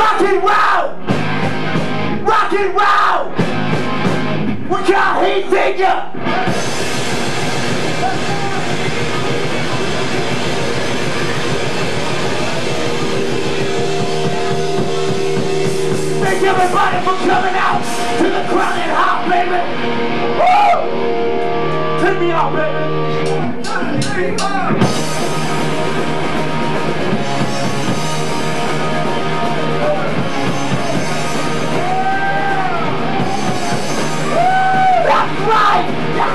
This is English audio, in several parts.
Rock and roll! Rock and roll! We got HEATSEEKER! Thank everybody for coming out to the Crown and Harp, baby! Woo! Take me out, baby! That's right!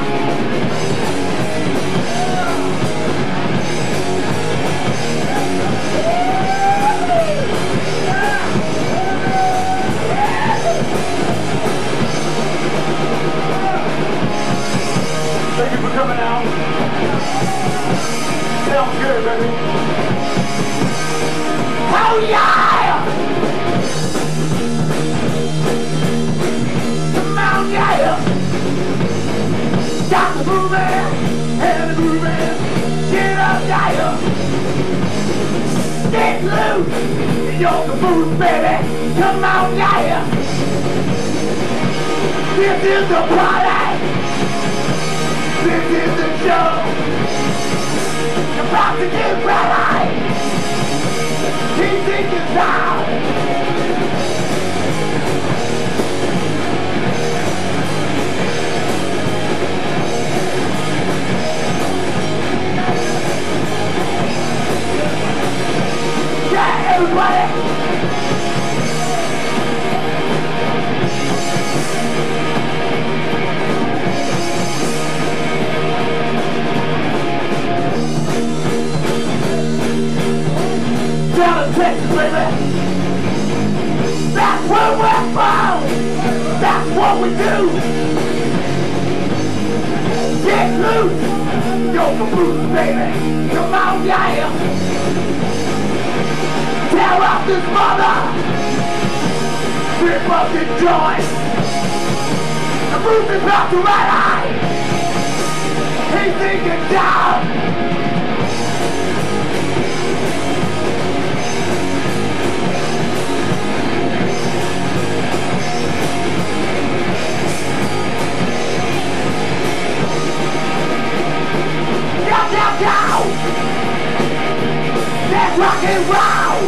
Thank you for coming out. Sounds good, baby. Oh yeah! Come on, yeah! Got the moving and the grooving. Get up, yeah! Get loose! You're the boost, baby. Come on, yeah! This is the party! This is the show! About to get ready! HEATSEEKER's out! Yeah, everybody! Down in Texas, baby. That's where we're from. That's what we do. Get loose. Go for boots, baby. Come on, yeah. Tear up this mother. Rip up the joint. The roof is about to red eye. HEATSEEKER down. Go! That's rock and roll!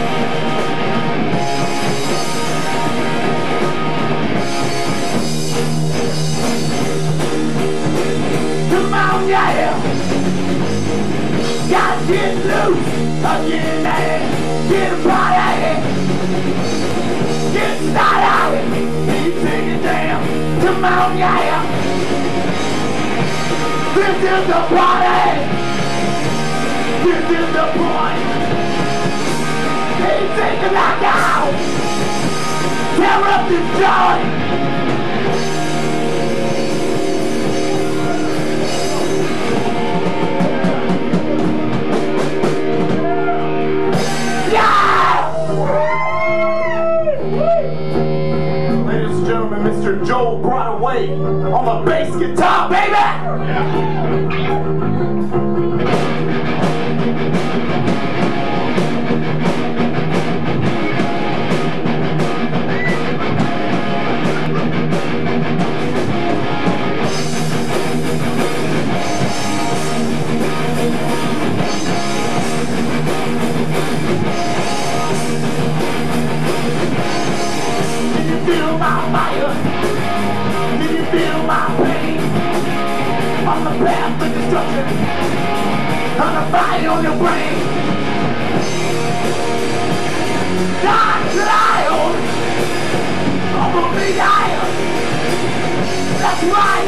Come on, yeah! Gotta get loose! Again, man! Get a party! Get started! Keep singing down! Come on, yeah! This is the party! This is the point! HEATSEEKER knockout! Tear up this joint! Yeah! Ladies and gentlemen, Mr. Joel Broadway on the bass guitar, baby! Feel my fire? Can you feel my pain? On the path of destruction, on the fire on your brain. Dark lion, over the iron. That's right.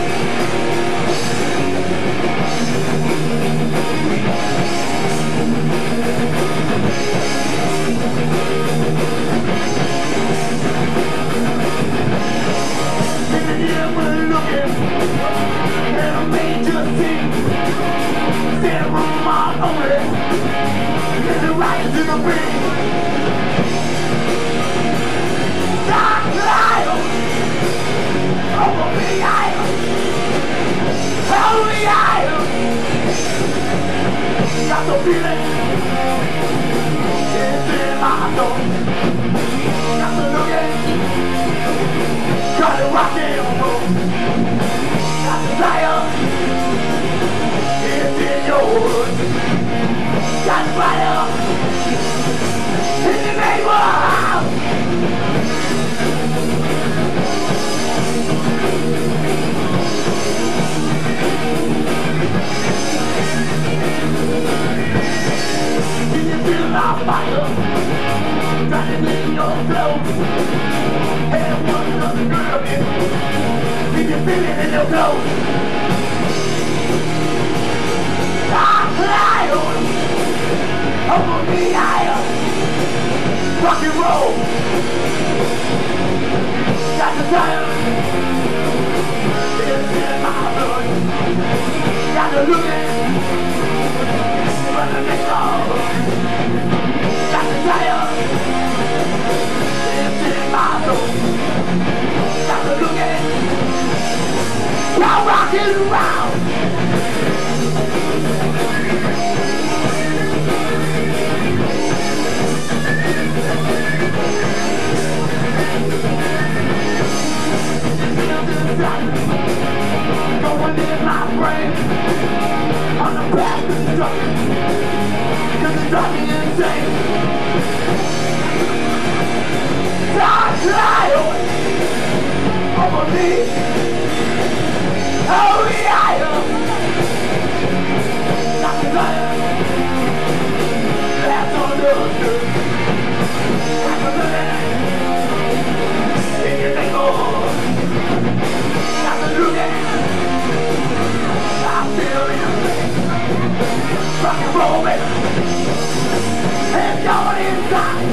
Yeah, we're looking at a major scene. Stand room on only. Get the rise in the ring. Dark lion over the iron. Holy iron. Got the feeling. It's in my soul. rock and roll. Got desire, it's in your hood. Got fire in the neighborhood. Can you feel my fire? Driving in your clothes. And one another girl in. Can you feel it in your clothes? Over me higher, rock and roll. Got the time, it's in my blood. Got the looking, running next door. Got the tire, it's in my blood. Got the looking, now rocking around. Going in my brain on the path to destruction, 'cause it's driving me insane. Dark cloud over me. Oh yeah, not the lion. That's on the good. I'm a man in your neighborhood. Rock and roll, baby. And going inside.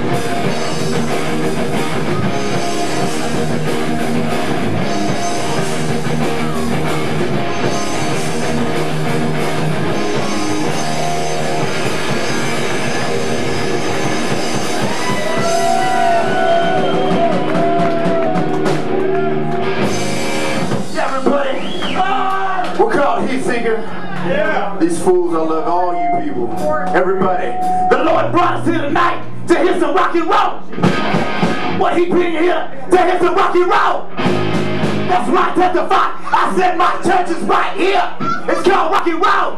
Everybody, we're called HEATSEEKER. Yeah. These fools, I love all you people. Everybody. The Lord brought us here tonight to hear some rock and roll. What he bring you here to hear some rock and roll. That's right, testify. I said my church is right here. It's called rock and roll.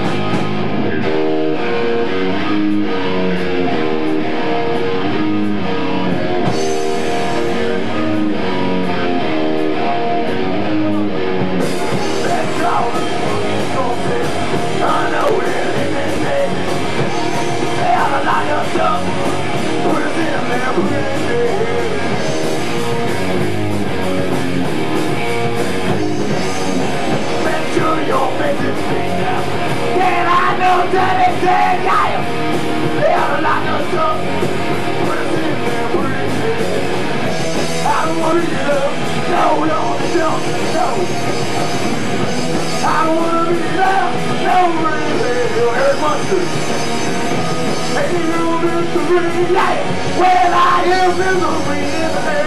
Well, I am misery in the head.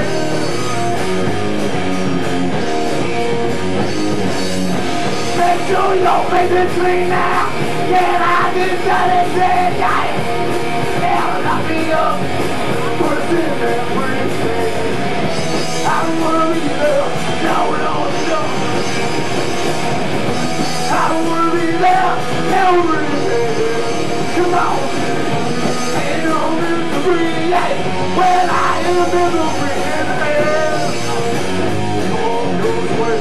Make sure your face is clean now. Yeah, I just got it dead, yeah. Yeah, lock me up. Put us in there, put us in. I don't wanna be there. No, no, no. I don't wanna be there. No, really. Come on. Ain't no misery, yeah. Well, I am misery in the head. Come on, go this way.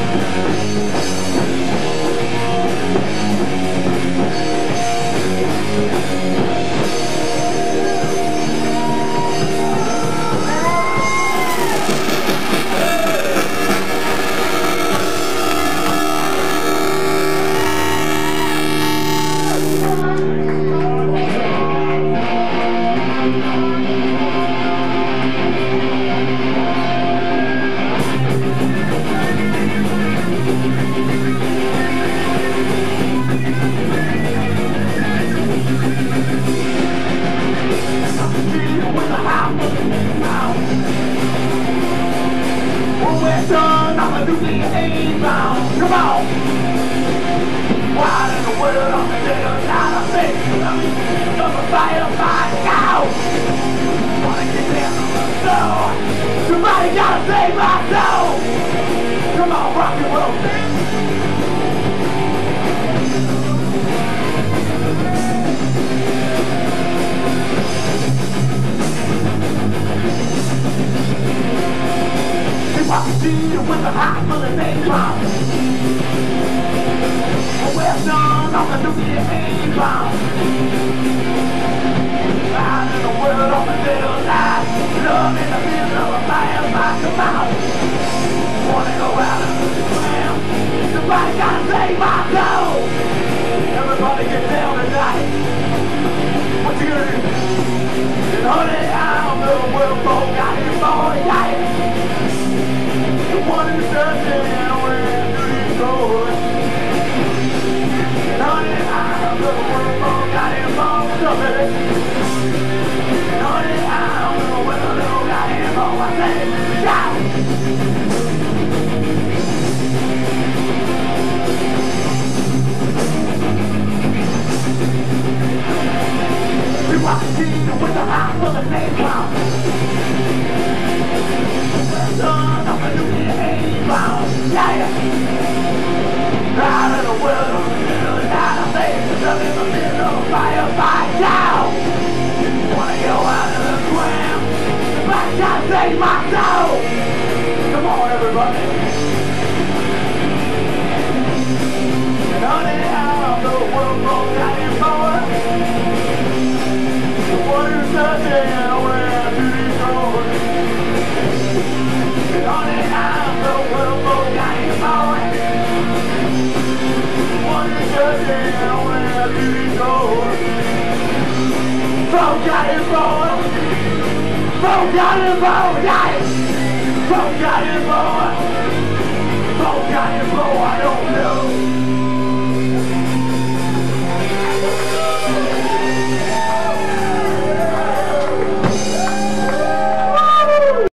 Come on! Why in the world on the day of night I say I'm a fire now! Wanna get down on the floor. Somebody gotta save my soul! with the hot bullet napalm. We're done on the nuclear A-bomb. Out in the world on the middle line, love in the middle of a firefight. Come out, wanna go out and swim. Somebody gotta save my soul. Everybody get down tonight. What you gonna do? And honey, I'm the world folk out here for yeah. The one who's searching where to destroy. And honey, I'm the world folk out here for somebody. And honey, I'm the world folk out here for I say, shout! We walk the street with the hot full of napalm. Son of a nuclear A-bomb. Yeah. Out in the world on the middle of the night, I say it's up in the middle of a firefight. Down. Wanna go out of the ground. Somebody gotta save my soul. Come on, everybody. And honey, I'm the world folk out here for it. The one who's searching where to destroy. And honey, I'm the world folk out here for it. The one who's searching where to destroy. Folk out here for it. Folk out here for it, yeah. Folk out here for it. Folk out here for I don't know.